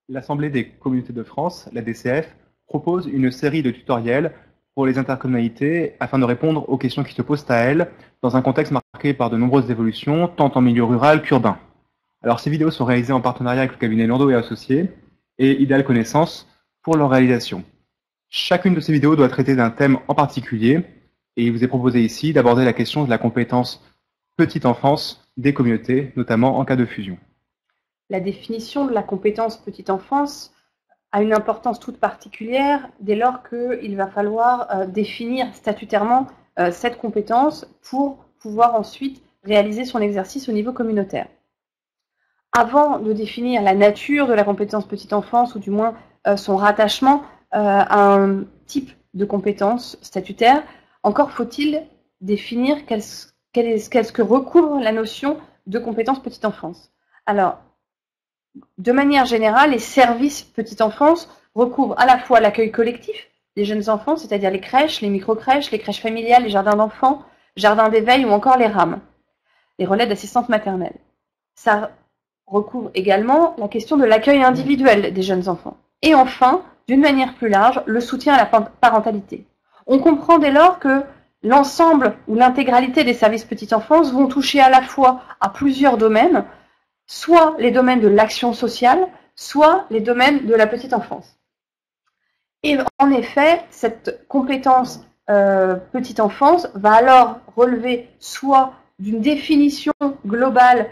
L'Assemblée des communautés de France, la DCF, propose une série de tutoriels pour les intercommunalités afin de répondre aux questions qui se posent à elles dans un contexte marqué par de nombreuses évolutions, tant en milieu rural qu'urbain. Alors ces vidéos sont réalisées en partenariat avec le cabinet Landau et Associés et Ideal Connaissance pour leur réalisation. Chacune de ces vidéos doit traiter d'un thème en particulier et il vous est proposé ici d'aborder la question de la compétence petite enfance des communautés, notamment en cas de fusion. La définition de la compétence petite enfance a une importance toute particulière dès lors qu'il va falloir définir statutairement cette compétence pour pouvoir ensuite réaliser son exercice au niveau communautaire. Avant de définir la nature de la compétence petite enfance, ou du moins son rattachement à un type de compétence statutaire, encore faut-il définir qu'est-ce que recouvre la notion de compétence petite enfance. Alors, de manière générale, les services petite enfance recouvrent à la fois l'accueil collectif des jeunes enfants, c'est-à-dire les crèches, les micro-crèches, les crèches familiales, les jardins d'enfants, jardins d'éveil ou encore les RAM, les relais d'assistance maternelle. Ça recouvre également la question de l'accueil individuel des jeunes enfants. Et enfin, d'une manière plus large, le soutien à la parentalité. On comprend dès lors que l'ensemble ou l'intégralité des services petite enfance vont toucher à la fois à plusieurs domaines, soit les domaines de l'action sociale, soit les domaines de la petite enfance. Et en effet, cette compétence petite enfance va alors relever soit d'une définition globale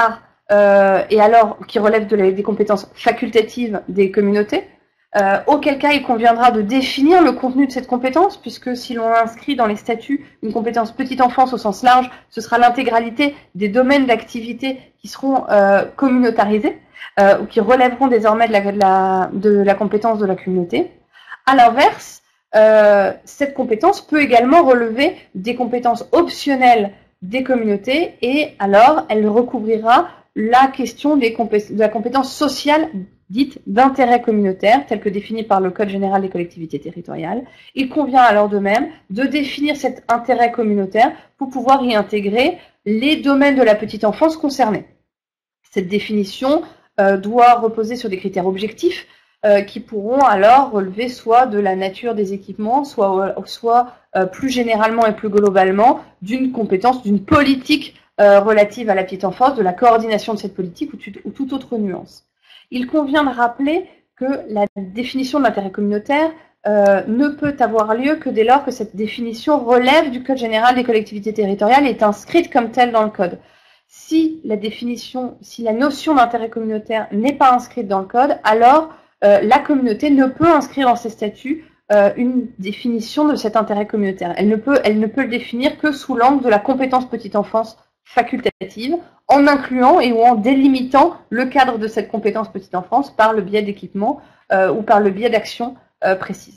et alors qui relève des compétences facultatives des communautés, auquel cas il conviendra de définir le contenu de cette compétence, puisque si l'on inscrit dans les statuts une compétence petite enfance au sens large, ce sera l'intégralité des domaines d'activité qui seront communautarisés, ou qui relèveront désormais de la compétence de la communauté. À l'inverse, cette compétence peut également relever des compétences optionnelles des communautés, et alors elle recouvrira la question de la compétence sociale dite d'intérêt communautaire, telle que définie par le Code général des collectivités territoriales. Il convient alors de même de définir cet intérêt communautaire pour pouvoir y intégrer les domaines de la petite enfance concernés. Cette définition doit reposer sur des critères objectifs qui pourront alors relever soit de la nature des équipements, soit plus généralement et plus globalement d'une compétence, d'une politique relative à la petite enfance, de la coordination de cette politique ou toute autre nuance. Il convient de rappeler que la définition de l'intérêt communautaire ne peut avoir lieu que dès lors que cette définition relève du Code général des collectivités territoriales et est inscrite comme telle dans le Code. Si la notion d'intérêt communautaire n'est pas inscrite dans le Code, alors la communauté ne peut inscrire dans ses statuts une définition de cet intérêt communautaire. Elle ne peut le définir que sous l'angle de la compétence petite enfance facultative, en incluant et ou en délimitant le cadre de cette compétence petite enfance par le biais d'équipements ou par le biais d'actions précises.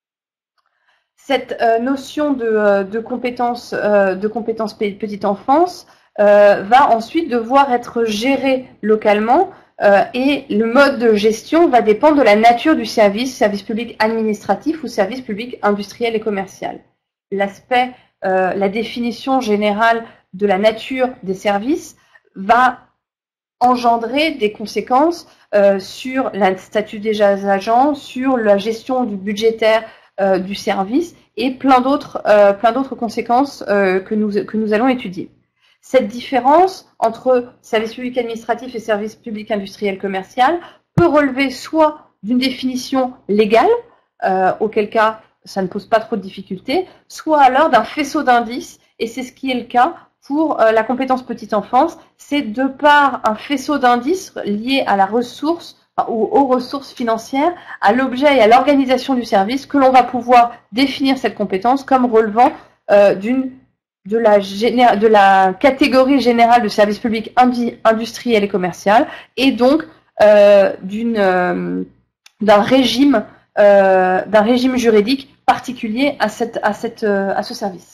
Cette notion de compétence petite enfance va ensuite devoir être gérée localement et le mode de gestion va dépendre de la nature du service public administratif ou service public industriel et commercial. La définition générale de la nature des services va engendrer des conséquences sur le statut des agents, sur la gestion du budgétaire du service et plein d'autres conséquences que nous allons étudier. Cette différence entre service public administratif et service public industriel commercial peut relever soit d'une définition légale, auquel cas ça ne pose pas trop de difficultés, soit alors d'un faisceau d'indices, et c'est ce qui est le cas pour la compétence petite enfance, c'est de par un faisceau d'indices liés à la ressource ou aux ressources financières, à l'objet et à l'organisation du service que l'on va pouvoir définir cette compétence comme relevant de la catégorie générale de service public industriel et commercial, et donc d'un régime juridique particulier à ce service.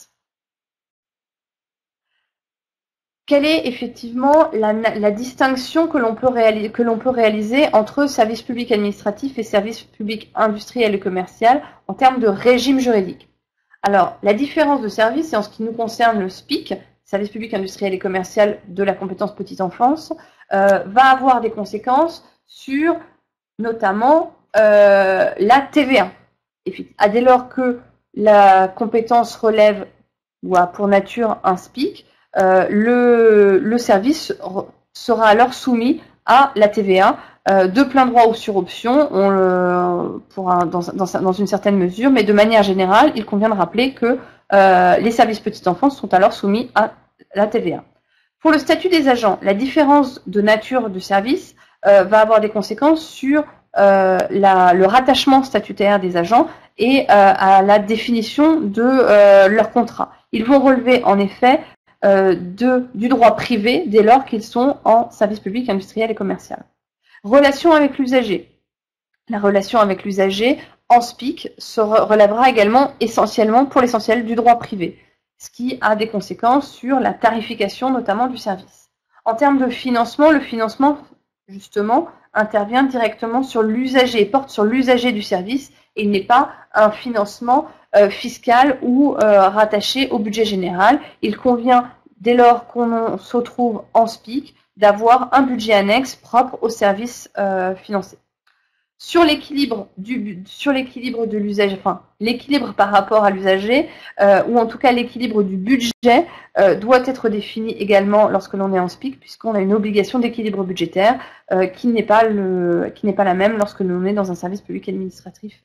Quelle est effectivement la distinction que l'on peut réaliser entre service public administratif et service public industriel et commercial en termes de régime juridique? Alors, la différence de service, et en ce qui nous concerne le SPIC, service public industriel et commercial de la compétence petite enfance, va avoir des conséquences sur notamment la TVA. Dès lors que la compétence relève ou a pour nature un SPIC, le service sera alors soumis à la TVA de plein droit ou sur option, dans une certaine mesure, mais de manière générale, il convient de rappeler que les services petite enfance sont alors soumis à la TVA. Pour le statut des agents, la différence de nature du service va avoir des conséquences sur le rattachement statutaire des agents et à la définition de leur contrat. Ils vont relever en effet du droit privé dès lors qu'ils sont en service public industriel et commercial. Relation avec l'usager. La relation avec l'usager en SPIC relèvera également essentiellement, pour l'essentiel, du droit privé, ce qui a des conséquences sur la tarification notamment du service. En termes de financement, le financement justement intervient directement sur l'usager, porte sur l'usager du service et il n'est pas un financement fiscal ou rattaché au budget général. Il convient, dès lors qu'on se retrouve en SPIC, d'avoir un budget annexe propre au service financé. Sur l'équilibre de l'usager, enfin l'équilibre par rapport à l'usager, ou en tout cas l'équilibre du budget, doit être défini également lorsque l'on est en SPIC, puisqu'on a une obligation d'équilibre budgétaire qui n'est pas la même lorsque l'on est dans un service public administratif.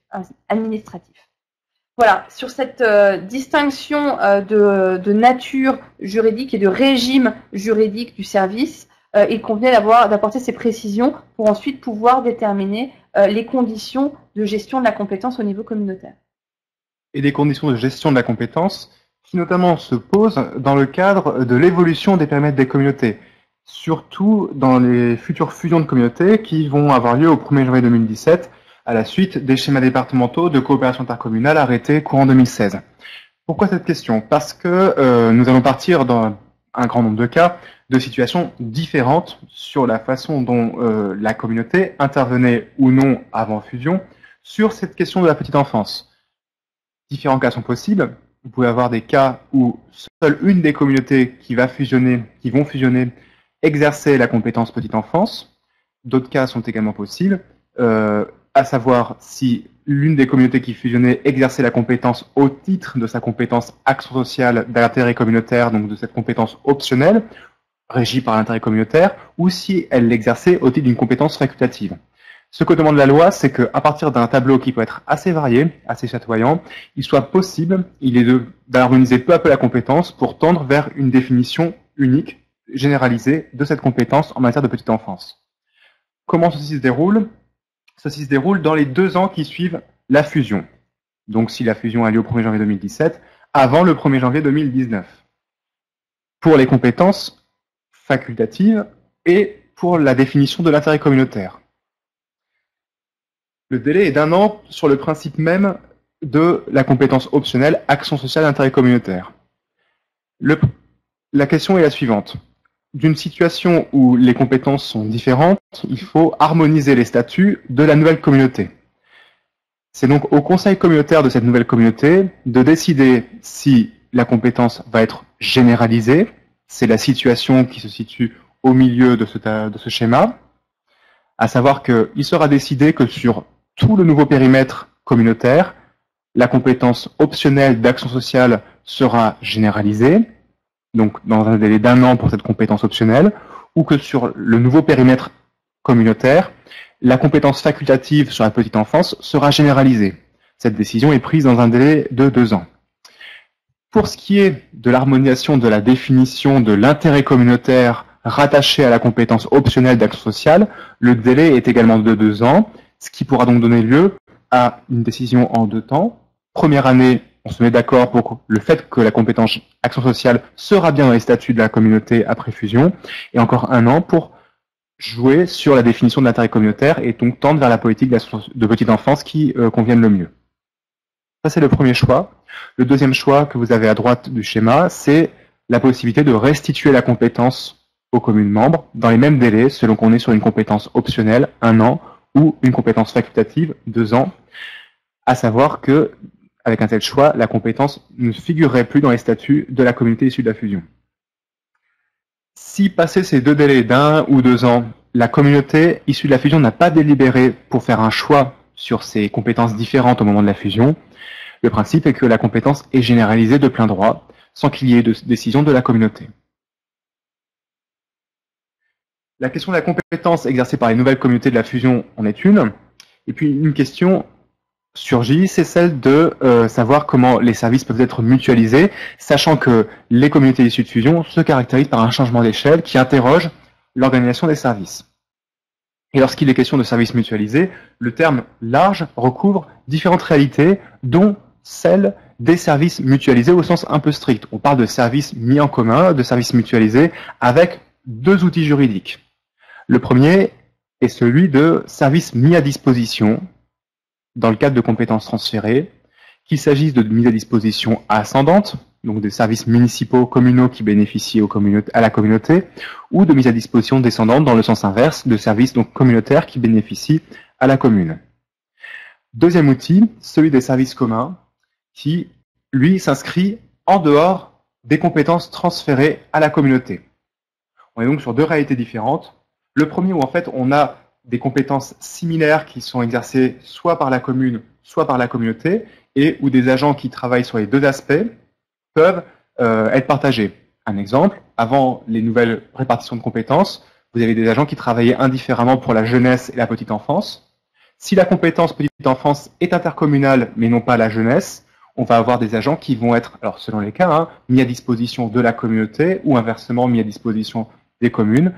Voilà, sur cette distinction de nature juridique et de régime juridique du service, il convient d'apporter ces précisions pour ensuite pouvoir déterminer les conditions de gestion de la compétence au niveau communautaire. Et des conditions de gestion de la compétence qui notamment se posent dans le cadre de l'évolution des périmètres des communautés, surtout dans les futures fusions de communautés qui vont avoir lieu au 1er janvier 2017 à la suite des schémas départementaux de coopération intercommunale arrêtés courant 2016. Pourquoi cette question? Parce que nous allons partir dans un grand nombre de cas de situations différentes sur la façon dont la communauté intervenait ou non avant fusion sur cette question de la petite enfance. Différents cas sont possibles. Vous pouvez avoir des cas où seule une des communautés qui vont fusionner, exercer la compétence petite enfance. D'autres cas sont également possibles, à savoir si l'une des communautés qui fusionnait exerçait la compétence au titre de sa compétence action sociale d'intérêt communautaire, donc de cette compétence optionnelle, régie par l'intérêt communautaire, ou si elle l'exerçait au titre d'une compétence facultative. Ce que demande la loi, c'est qu'à partir d'un tableau qui peut être assez varié, assez chatoyant, il soit possible, d'harmoniser peu à peu la compétence pour tendre vers une définition unique, généralisée de cette compétence en matière de petite enfance. Comment ceci se déroule? Ceci se déroule dans les 2 ans qui suivent la fusion. Donc si la fusion a lieu au 1er janvier 2017, avant le 1er janvier 2019. Pour les compétences facultatives et pour la définition de l'intérêt communautaire. Le délai est d'1 an sur le principe même de la compétence optionnelle action sociale d'intérêt communautaire. La question est la suivante. D'une situation où les compétences sont différentes, il faut harmoniser les statuts de la nouvelle communauté. C'est donc au conseil communautaire de cette nouvelle communauté de décider si la compétence va être généralisée. C'est la situation qui se situe au milieu de ce schéma, à savoir qu'il sera décidé que sur tout le nouveau périmètre communautaire, la compétence optionnelle d'action sociale sera généralisée, donc dans un délai d'1 an pour cette compétence optionnelle, ou que sur le nouveau périmètre communautaire, la compétence facultative sur la petite enfance sera généralisée. Cette décision est prise dans un délai de 2 ans. Pour ce qui est de l'harmonisation de la définition de l'intérêt communautaire rattaché à la compétence optionnelle d'action sociale, le délai est également de 2 ans, ce qui pourra donc donner lieu à une décision en 2 temps. Première année, on se met d'accord pour le fait que la compétence action sociale sera bien dans les statuts de la communauté après fusion, et encore 1 an pour jouer sur la définition de l'intérêt communautaire et donc tendre vers la politique de petite enfance qui convienne le mieux. Ça, c'est le premier choix. Le deuxième choix que vous avez à droite du schéma, c'est la possibilité de restituer la compétence aux communes membres dans les mêmes délais, selon qu'on est sur une compétence optionnelle, 1 an, ou une compétence facultative, 2 ans, à savoir que, avec un tel choix, la compétence ne figurerait plus dans les statuts de la communauté issue de la fusion. Si, passé ces 2 délais d'1 ou 2 ans, la communauté issue de la fusion n'a pas délibéré pour faire un choix sur ces compétences différentes au moment de la fusion. Le principe est que la compétence est généralisée de plein droit, sans qu'il y ait de décision de la communauté. La question de la compétence exercée par les nouvelles communautés de la fusion en est une. Et puis une question surgit, c'est celle de savoir comment les services peuvent être mutualisés, sachant que les communautés issues de fusion se caractérisent par un changement d'échelle qui interroge l'organisation des services. Et lorsqu'il est question de services mutualisés, le terme large recouvre différentes réalités, dont celle des services mutualisés au sens un peu strict. On parle de services mis en commun, de services mutualisés, avec deux outils juridiques. Le premier est celui de services mis à disposition, dans le cadre de compétences transférées, qu'il s'agisse de mise à disposition ascendante, donc des services municipaux communaux qui bénéficient à la communauté, ou de mise à disposition descendante dans le sens inverse, de services donc communautaires qui bénéficient à la commune. Deuxième outil, celui des services communs, qui, lui, s'inscrit en dehors des compétences transférées à la communauté. On est donc sur deux réalités différentes. Le premier où en fait on a des compétences similaires qui sont exercées soit par la commune, soit par la communauté, et où des agents qui travaillent sur les deux aspects peuvent être partagés. Un exemple, avant les nouvelles répartitions de compétences, vous avez des agents qui travaillaient indifféremment pour la jeunesse et la petite enfance. Si la compétence petite enfance est intercommunale, mais non pas la jeunesse, on va avoir des agents qui vont être, alors selon les cas, mis à disposition de la communauté ou inversement mis à disposition des communes,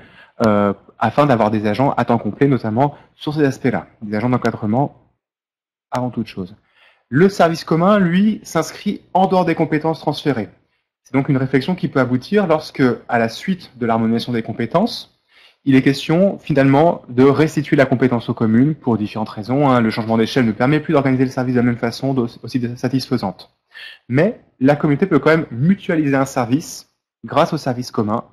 afin d'avoir des agents à temps complet, notamment sur ces aspects-là, des agents d'encadrement avant toute chose. Le service commun, lui, s'inscrit en dehors des compétences transférées. C'est donc une réflexion qui peut aboutir lorsque, à la suite de l'harmonisation des compétences, il est question finalement de restituer la compétence aux communes pour différentes raisons. Le changement d'échelle ne permet plus d'organiser le service de la même façon, aussi satisfaisante. Mais la communauté peut quand même mutualiser un service grâce au service commun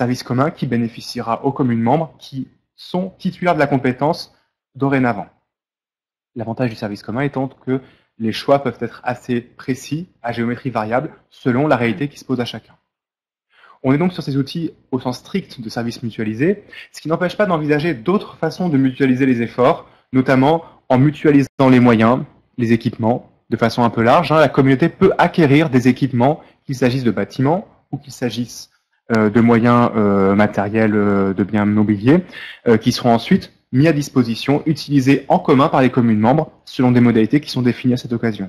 qui bénéficiera aux communes membres qui sont titulaires de la compétence dorénavant. L'avantage du service commun étant que les choix peuvent être assez précis, à géométrie variable, selon la réalité qui se pose à chacun. On est donc sur ces outils au sens strict de services mutualisés, ce qui n'empêche pas d'envisager d'autres façons de mutualiser les efforts, notamment en mutualisant les moyens, les équipements, de façon un peu large. La communauté peut acquérir des équipements, qu'il s'agisse de bâtiments ou qu'il s'agisse de moyens matériels, de biens mobiliers, qui seront ensuite mis à disposition, utilisés en commun par les communes membres, selon des modalités qui sont définies à cette occasion.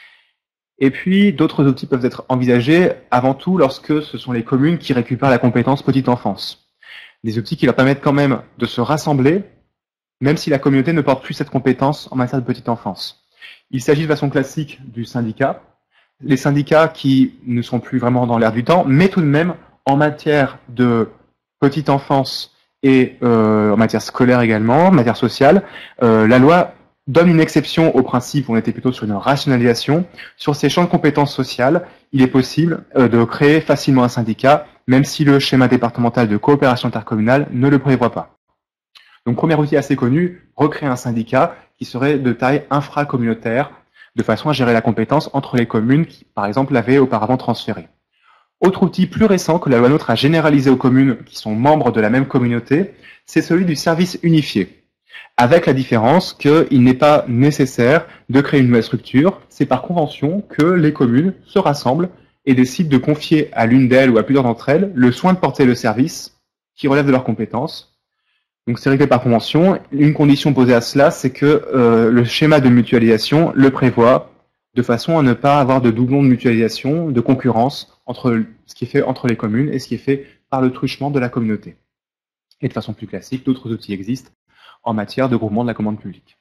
Et puis, d'autres outils peuvent être envisagés avant tout lorsque ce sont les communes qui récupèrent la compétence petite enfance. Des outils qui leur permettent quand même de se rassembler, même si la communauté ne porte plus cette compétence en matière de petite enfance. Il s'agit de façon classique du syndicat, les syndicats qui ne sont plus vraiment dans l'air du temps, mais tout de même en matière de petite enfance et en matière scolaire également, en matière sociale, la loi donne une exception au principe, on était plutôt sur une rationalisation. Sur ces champs de compétences sociales, il est possible de créer facilement un syndicat, même si le schéma départemental de coopération intercommunale ne le prévoit pas. Donc, premier outil assez connu, recréer un syndicat qui serait de taille infracommunautaire, de façon à gérer la compétence entre les communes qui, par exemple, l'avaient auparavant transférée. Autre outil plus récent que la loi NOTRe a généralisé aux communes qui sont membres de la même communauté, c'est celui du service unifié. Avec la différence qu'il n'est pas nécessaire de créer une nouvelle structure, c'est par convention que les communes se rassemblent et décident de confier à l'une d'elles ou à plusieurs d'entre elles le soin de porter le service qui relève de leurs compétences. Donc c'est réglé par convention. Une condition posée à cela, c'est que le schéma de mutualisation le prévoit de façon à ne pas avoir de doublons de mutualisation, de concurrence entre ce qui est fait entre les communes et ce qui est fait par le truchement de la communauté. Et de façon plus classique, d'autres outils existent en matière de groupement de la commande publique.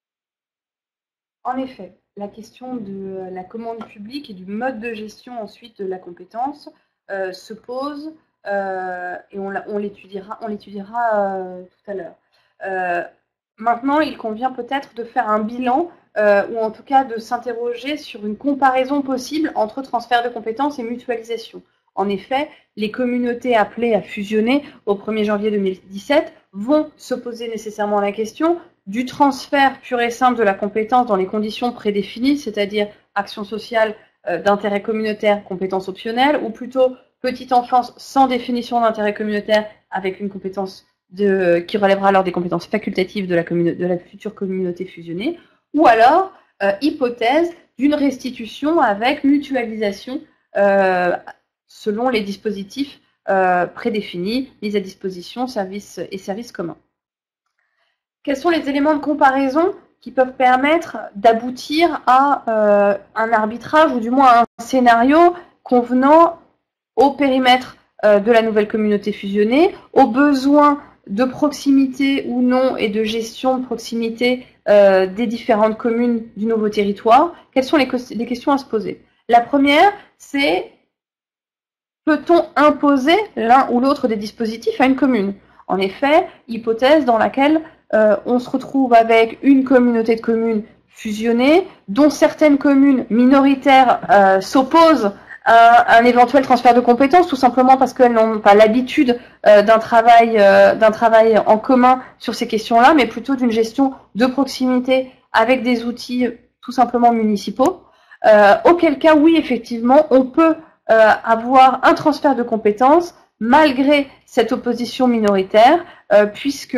En effet, la question de la commande publique et du mode de gestion ensuite de la compétence se pose et on l'étudiera tout à l'heure. Maintenant, il convient peut-être de faire un bilan ou en tout cas de s'interroger sur une comparaison possible entre transfert de compétences et mutualisation. En effet, les communautés appelées à fusionner au 1er janvier 2017 vont se poser nécessairement la question du transfert pur et simple de la compétence dans les conditions prédéfinies, c'est-à-dire action sociale d'intérêt communautaire, compétence optionnelle, ou plutôt petite enfance sans définition d'intérêt communautaire avec une compétence qui relèvera alors des compétences facultatives de la future communauté fusionnée, ou alors hypothèse d'une restitution avec mutualisation selon les dispositifs prédéfinis, mis à disposition services et services communs. Quels sont les éléments de comparaison qui peuvent permettre d'aboutir à un arbitrage ou du moins à un scénario convenant au périmètre de la nouvelle communauté fusionnée, aux besoins de proximité ou non et de gestion de proximité des différentes communes du nouveau territoire? Quelles sont les questions à se poser? La première, c'est: peut-on imposer l'un ou l'autre des dispositifs à une commune? En effet, hypothèse dans laquelle on se retrouve avec une communauté de communes fusionnée, dont certaines communes minoritaires s'opposent à un éventuel transfert de compétences, tout simplement parce qu'elles n'ont pas l'habitude d'un travail en commun sur ces questions-là, mais plutôt d'une gestion de proximité avec des outils tout simplement municipaux. Auquel cas, oui, effectivement, on peut avoir un transfert de compétences malgré cette opposition minoritaire, puisque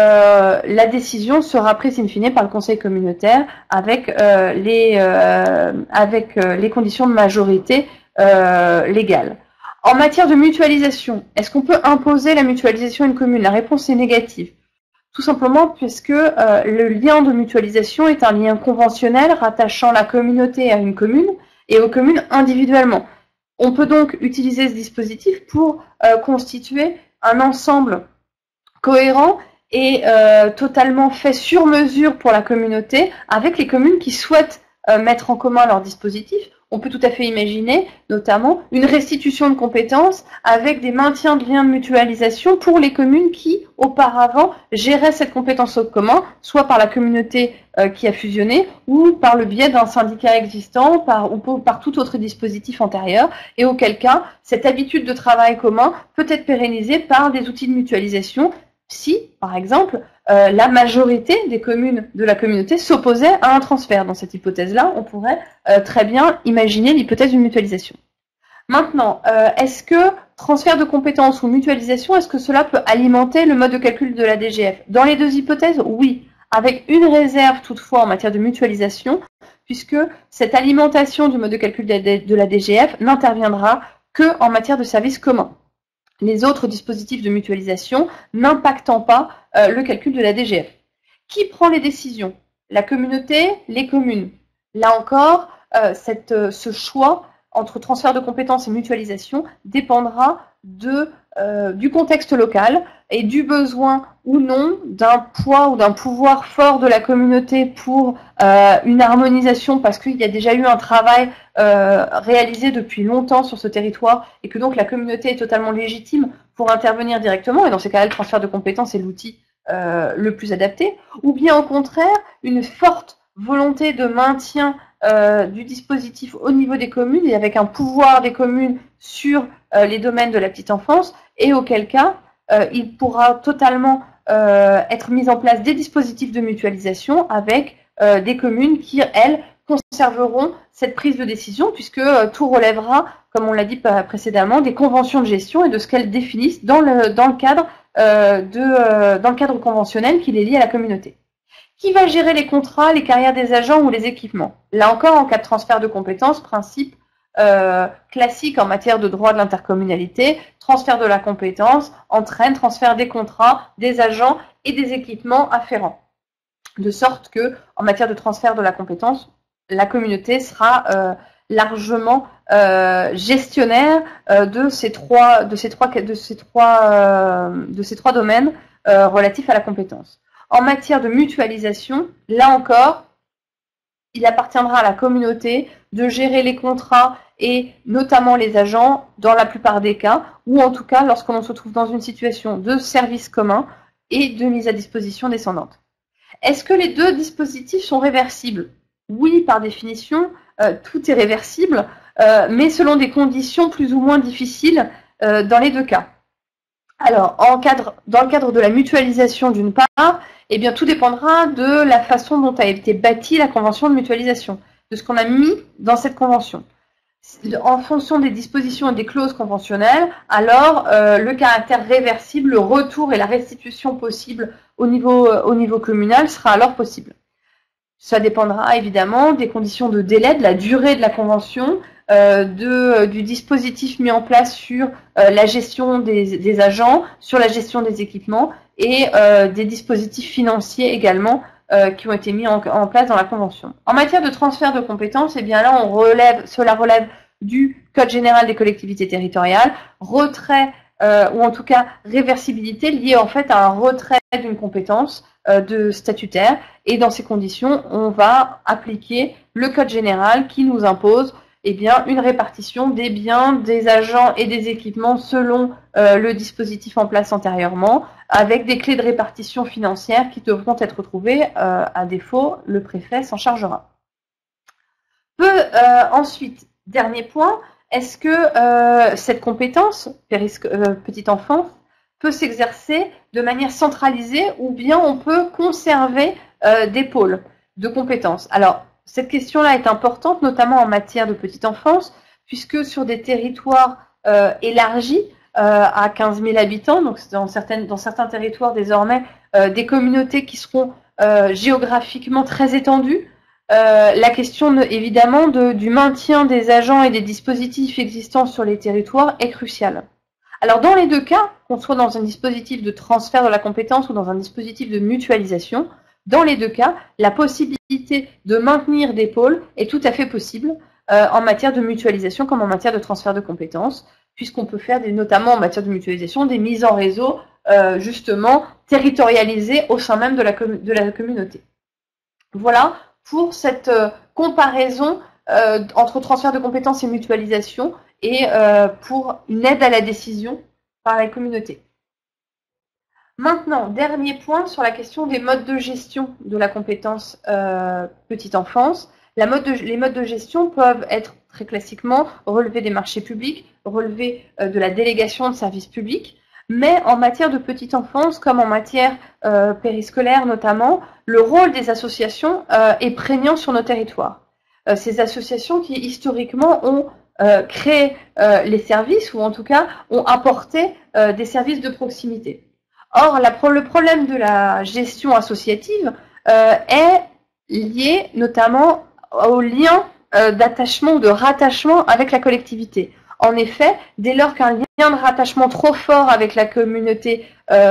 la décision sera prise in fine par le conseil communautaire avec les conditions de majorité légale. En matière de mutualisation, est-ce qu'on peut imposer la mutualisation à une commune? La réponse est négative. Tout simplement puisque le lien de mutualisation est un lien conventionnel rattachant la communauté à une commune et aux communes individuellement. On peut donc utiliser ce dispositif pour constituer un ensemble cohérent et totalement fait sur mesure pour la communauté avec les communes qui souhaitent mettre en commun leurs dispositifs. On peut tout à fait imaginer, notamment, une restitution de compétences avec des maintiens de liens de mutualisation pour les communes qui, auparavant, géraient cette compétence au commun, soit par la communauté qui a fusionné, ou par le biais d'un syndicat existant, ou par tout autre dispositif antérieur, et auquel cas, cette habitude de travail commun peut être pérennisée par des outils de mutualisation si, par exemple, la majorité des communes de la communauté s'opposait à un transfert. Dans cette hypothèse-là, on pourrait très bien imaginer l'hypothèse d'une mutualisation. Maintenant, est-ce que transfert de compétences ou mutualisation, est-ce que cela peut alimenter le mode de calcul de la DGF? Dans les deux hypothèses, oui, avec une réserve toutefois en matière de mutualisation, puisque cette alimentation du mode de calcul de la DGF n'interviendra que en matière de services communs. Les autres dispositifs de mutualisation n'impactant pas le calcul de la DGF. Qui prend les décisions? La communauté, les communes. Là encore, ce choix entre transfert de compétences et mutualisation dépendra du contexte local et du besoin ou non d'un poids ou d'un pouvoir fort de la communauté pour une harmonisation, parce qu'il y a déjà eu un travail réalisé depuis longtemps sur ce territoire et que donc la communauté est totalement légitime pour intervenir directement, et dans ces cas-là, le transfert de compétences est l'outil le plus adapté, ou bien au contraire, une forte volonté de maintien du dispositif au niveau des communes et avec un pouvoir des communes sur les domaines de la petite enfance, et auquel cas il pourra totalement être mis en place des dispositifs de mutualisation avec des communes qui, elles, conserveront cette prise de décision, puisque tout relèvera, comme on l'a dit précédemment, des conventions de gestion et de ce qu'elles définissent dans le cadre conventionnel qui les lie à la communauté. Qui va gérer les contrats, les carrières des agents ou les équipements? Là encore, en cas de transfert de compétences, principe classique en matière de droit de l'intercommunalité, transfert de la compétence entraîne transfert des contrats, des agents et des équipements afférents. De sorte que, en matière de transfert de la compétence, la communauté sera largement gestionnaire de ces trois domaines relatifs à la compétence. En matière de mutualisation, là encore, il appartiendra à la communauté de gérer les contrats et notamment les agents dans la plupart des cas, ou en tout cas lorsqu'on se trouve dans une situation de service commun et de mise à disposition descendante. Est-ce que les deux dispositifs sont réversibles? Oui, par définition, tout est réversible, mais selon des conditions plus ou moins difficiles dans les deux cas. Alors, dans le cadre de la mutualisation d'une part, eh bien, tout dépendra de la façon dont a été bâtie la convention de mutualisation, de ce qu'on a mis dans cette convention. en fonction des dispositions et des clauses conventionnelles, alors le caractère réversible, le retour et la restitution possible au niveau communal sera alors possible. Ça dépendra évidemment des conditions de délai, de la durée de la convention, du dispositif mis en place sur la gestion des agents, sur la gestion des équipements et des dispositifs financiers également qui ont été mis en place dans la convention. En matière de transfert de compétences, eh bien là cela relève du Code général des collectivités territoriales, retrait ou en tout cas réversibilité liée en fait à un retrait d'une compétence de statutaire, et dans ces conditions, on va appliquer le Code général qui nous impose une répartition des biens, des agents et des équipements selon le dispositif en place antérieurement, avec des clés de répartition financière qui devront être retrouvées. À défaut, le préfet s'en chargera. Ensuite, dernier point, est-ce que cette compétence, petite enfance, peut s'exercer de manière centralisée ou bien on peut conserver des pôles de compétences? Alors, cette question-là est importante, notamment en matière de petite enfance, puisque sur des territoires élargis à 15 000 habitants, donc dans certains territoires désormais, des communautés qui seront géographiquement très étendues, la question évidemment du maintien des agents et des dispositifs existants sur les territoires est cruciale. Alors dans les deux cas, qu'on soit dans un dispositif de transfert de la compétence ou dans un dispositif de mutualisation, dans les deux cas, la possibilité de maintenir des pôles est tout à fait possible en matière de mutualisation comme en matière de transfert de compétences, puisqu'on peut faire notamment en matière de mutualisation des mises en réseau justement territorialisées au sein même de la communauté. Voilà pour cette comparaison entre transfert de compétences et mutualisation et pour une aide à la décision par la communauté. Maintenant, dernier point sur la question des modes de gestion de la compétence petite enfance. Les modes de gestion peuvent être très classiquement relevés des marchés publics, relevés de la délégation de services publics, mais en matière de petite enfance, comme en matière périscolaire notamment, le rôle des associations est prégnant sur nos territoires. Ces associations qui historiquement ont créé les services ou en tout cas ont apporté des services de proximité. Or, le problème de la gestion associative est lié notamment au lien d'attachement ou de rattachement avec la collectivité. En effet, dès lors qu'un lien de rattachement trop fort avec la communauté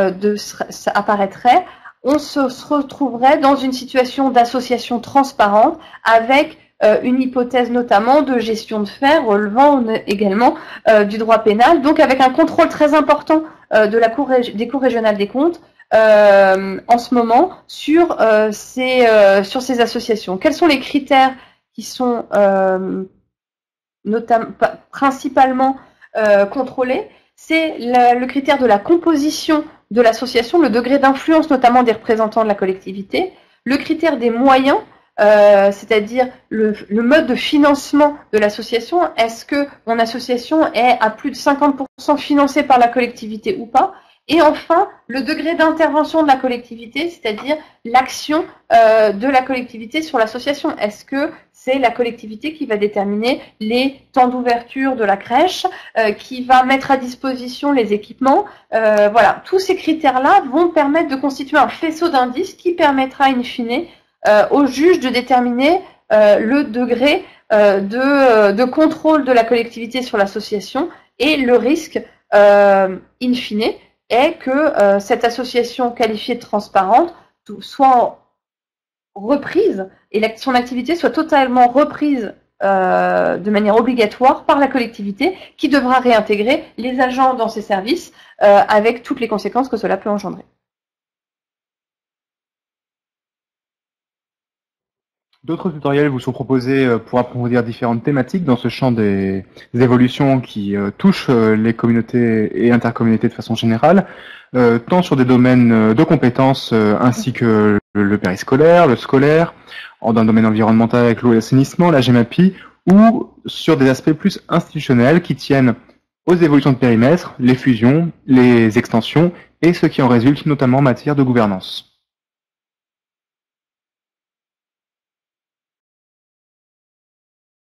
apparaîtrait, on se retrouverait dans une situation d'association transparente avec une hypothèse notamment de gestion de fait relevant également du droit pénal, donc avec un contrôle très important des cours régionales des comptes en ce moment sur ces associations. Quels sont les critères qui sont principalement contrôlés? C'est le critère de la composition de l'association, le degré d'influence notamment des représentants de la collectivité, le critère des moyens, c'est-à-dire le mode de financement de l'association. Est-ce que mon association est à plus de 50% financée par la collectivité ou pas? Et enfin, le degré d'intervention de la collectivité, c'est-à-dire l'action de la collectivité sur l'association. Est-ce que c'est la collectivité qui va déterminer les temps d'ouverture de la crèche, qui va mettre à disposition les équipements? Voilà, tous ces critères-là vont permettre de constituer un faisceau d'indices qui permettra in fine au juge de déterminer le degré de contrôle de la collectivité sur l'association, et le risque in fine est que cette association qualifiée de transparente soit reprise et son activité soit totalement reprise de manière obligatoire par la collectivité, qui devra réintégrer les agents dans ses services avec toutes les conséquences que cela peut engendrer. D'autres tutoriels vous sont proposés pour approfondir différentes thématiques dans ce champ des évolutions qui touchent les communautés et intercommunautés de façon générale, tant sur des domaines de compétences ainsi que le périscolaire, le scolaire, dans un domaine environnemental avec l'eau et l'assainissement, la GEMAPI, ou sur des aspects plus institutionnels qui tiennent aux évolutions de périmètre, les fusions, les extensions et ce qui en résulte notamment en matière de gouvernance.